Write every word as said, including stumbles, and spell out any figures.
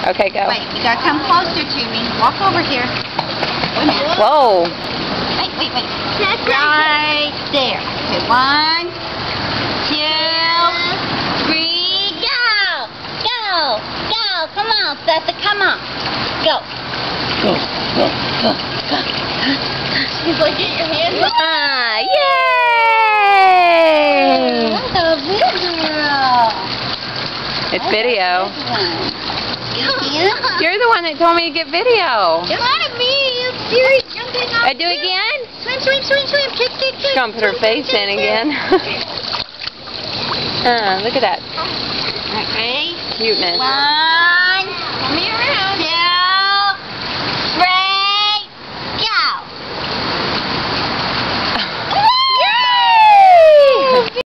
Okay, go. Wait, you gotta come closer to me. Walk over here. Wait a minute. Whoa. Wait, wait, wait. That's right there. Okay, one, two, three, go! Go! Go! Come on, Seth, come on. Go. Go, go, go, go. He's like, get your hands up. Ah, yay! That's a good girl. It's video. You're You're the one that told me to get video. It's not me. It's Siri jumping up. I do it again? Swim, swim, swim, swim. Kick, kick, kick. She's gonna put her face in again. uh, look at that Okay. cuteness. One.